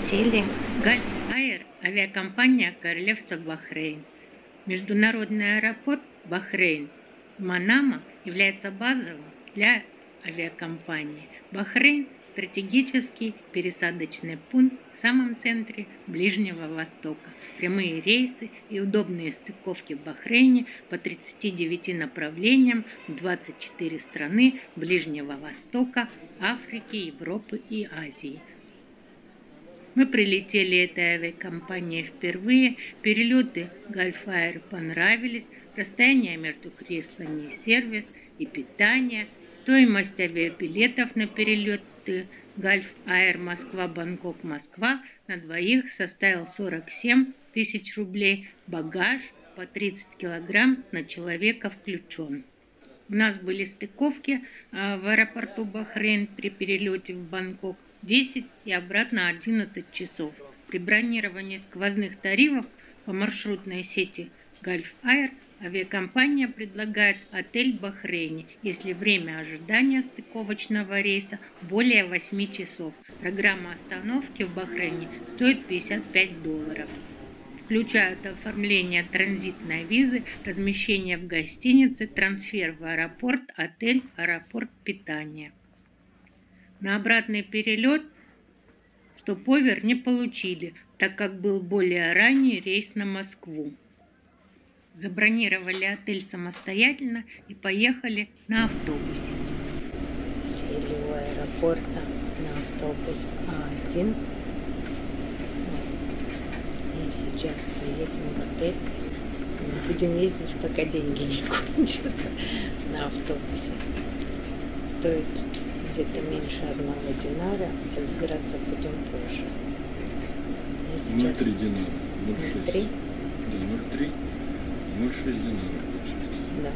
прилетели. Gulf Air – авиакомпания Королевства Бахрейн. Международный аэропорт Бахрейн Манама является базовым для авиакомпании. Бахрейн – стратегический пересадочный пункт в самом центре Ближнего Востока. Прямые рейсы и удобные стыковки в Бахрейне по 39 направлениям в 24 страны Ближнего Востока, Африки, Европы и Азии. Мы прилетели этой авиакомпанией впервые, перелеты Gulf Air понравились, расстояние между креслами, сервис и питание, стоимость авиабилетов на перелеты Gulf Air Москва-Бангкок-Москва на двоих составил 47 тысяч рублей, багаж по 30 килограмм на человека включен. У нас были стыковки в аэропорту Бахрейн при перелете в Бангкок 10 и обратно 11 часов. При бронировании сквозных тарифов по маршрутной сети Gulf Air авиакомпания предлагает отель в Бахрейне, если время ожидания стыковочного рейса более 8 часов. Программа остановки в Бахрейне стоит $55. Включают оформление транзитной визы, размещение в гостинице, трансфер в аэропорт, отель, аэропорт, питание. На обратный перелет стоповер не получили, так как был более ранний рейс на Москву. Забронировали отель самостоятельно и поехали на автобусе. Сели у аэропорта на автобус А1. И сейчас поедем в отель. Будем ездить, пока деньги не кончатся на автобусе. Стоит где-то меньше 1 динара, разбираться будем позже. 0,3 динара. 0,3? Да, 0,3. 0,6 динара получается. Да.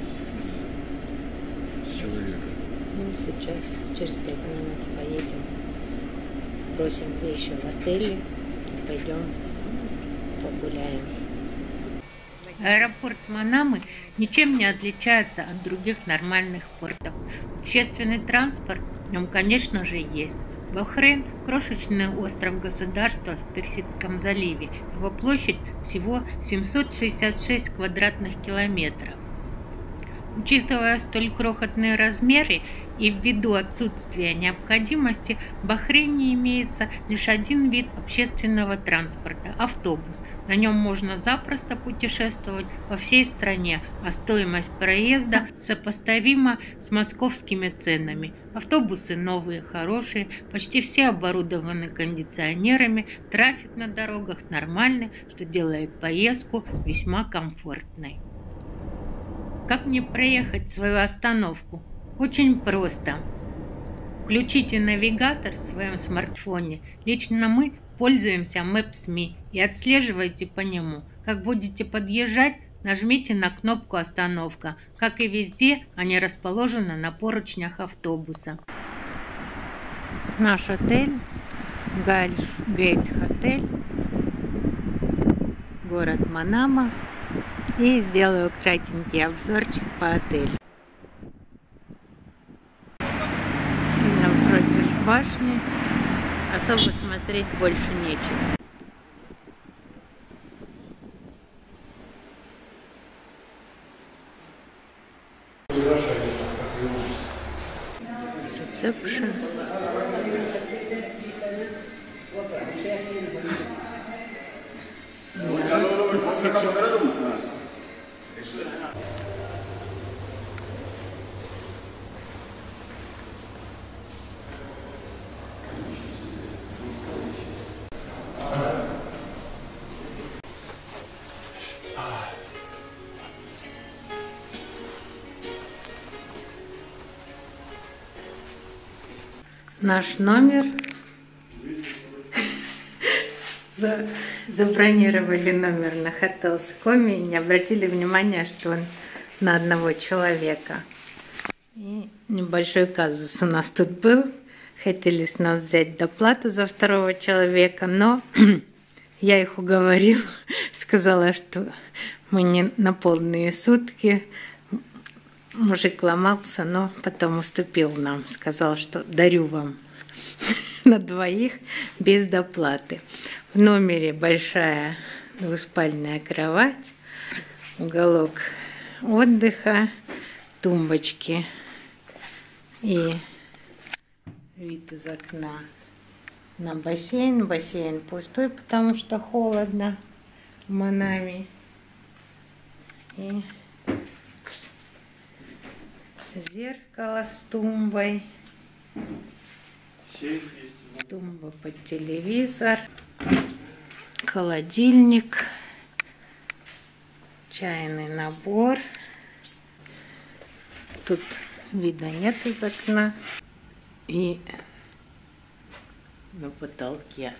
С человека. Ну, сейчас через 5 минут поедем. Бросим вещи в отеле, пойдем погуляем. Аэропорт Манамы ничем не отличается от других нормальных портов. Общественный транспорт в нем, конечно же, есть. Бахрейн – крошечный остров-государства в Персидском заливе. Его площадь всего 766 квадратных километров. Учитывая столь крохотные размеры и ввиду отсутствия необходимости, в Бахрейне имеется лишь один вид общественного транспорта – автобус. На нем можно запросто путешествовать по всей стране, а стоимость проезда сопоставима с московскими ценами. Автобусы новые, хорошие, почти все оборудованы кондиционерами, трафик на дорогах нормальный, что делает поездку весьма комфортной. Как мне проехать свою остановку? Очень просто. Включите навигатор в своем смартфоне. Лично мы пользуемся Maps.me и отслеживайте по нему. Как будете подъезжать, нажмите на кнопку «Остановка». Как и везде, они расположены на поручнях автобуса. Наш отель Gulf Gate Hotel, город Манама. И сделаю кратенький обзорчик по отелю. И напротив башни особо смотреть больше нечего. Ресепшн. Да, тут сидит. Наш номер забронировали номер на Hotels.com и не обратили внимания, что он на одного человека. И небольшой казус у нас тут был. Хотели с нас взять доплату за второго человека, но я их уговорила, сказала, что мы не на полные сутки. Мужик ломался, но потом уступил нам, сказал, что дарю вам. на двоих без доплаты. В номере большая двуспальная кровать, уголок отдыха, тумбочки и вид из окна на бассейн. Бассейн пустой, потому что холодно в Манаме. И зеркало с тумбой. Сейф есть. Тумба под телевизор. Холодильник. Чайный набор. Тут вида нет из окна. И на потолке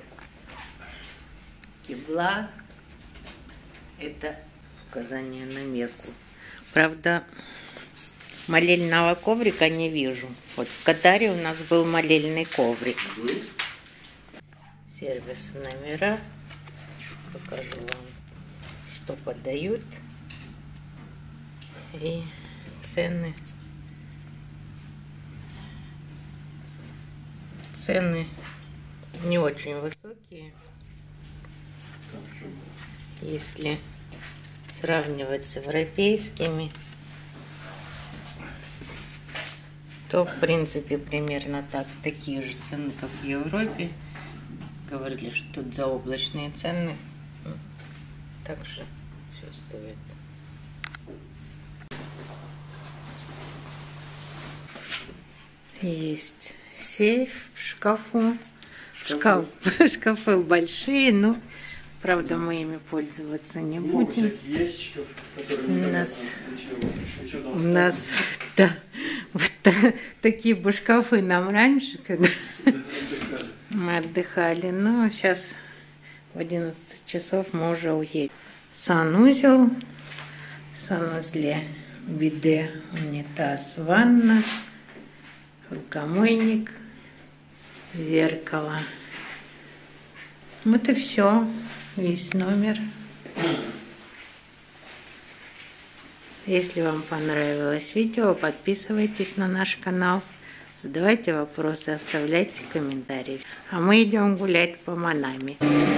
кибла. Это указание на Мекку. Правда, молельного коврика не вижу. Вот в Катаре у нас был молельный коврик. Сервис номера. Покажу вам, что подают. И цены. Цены не очень высокие, если сравнивать с европейскими, то в принципе примерно такие же цены, как в Европе. Говорили, что тут заоблачные цены, так же все стоит. Есть сейф в шкафу. Шкафы большие, но, правда, мы ими пользоваться не будем. Ящиков, У нас да, вот такие бы шкафы нам раньше, когда мы отдыхали. Но сейчас в 11 часов мы уже уедем. Санузел. В санузле биде, унитаз, ванна, рукомойник, зеркало. Вот и все, весь номер. Если вам понравилось видео, подписывайтесь на наш канал, задавайте вопросы, оставляйте комментарии. А мы идем гулять по Манаме.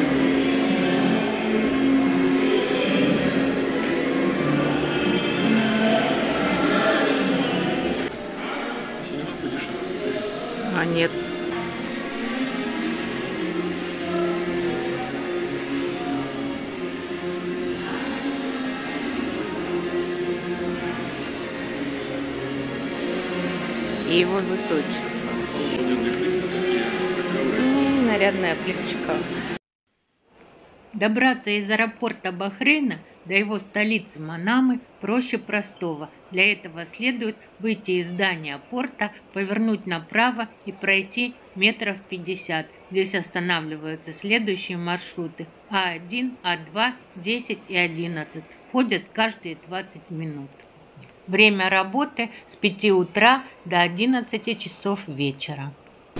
А нет. И его высочество. Нарядная плиточка. Добраться из аэропорта Бахрейна до его столицы Манамы проще простого. Для этого следует выйти из здания порта, повернуть направо и пройти метров 50. Здесь останавливаются следующие маршруты А1, А2, 10 и 11. Ходят каждые 20 минут. Время работы с 5 утра до 11 часов вечера.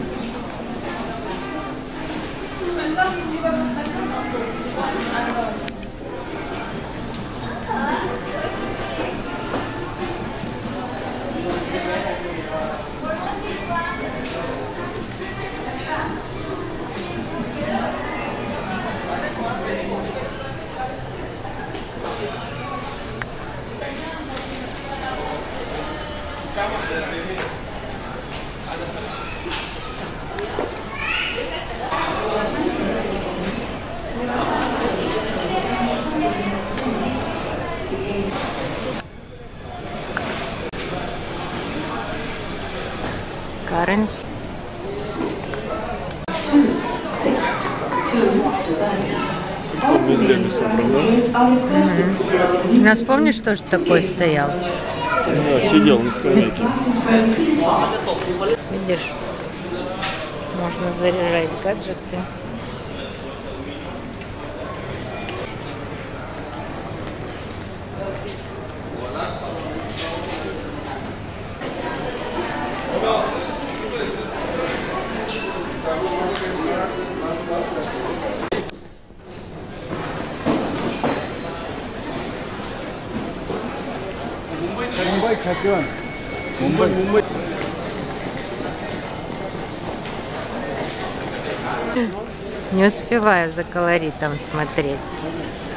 Currency. Без Лего собран, да? У нас помнишь, что же такой стоял? Да, сидел на скамейке. Видишь, можно заряжать гаджеты. Мумбай Капиан. Мумбай. Не успеваю за колоритом смотреть.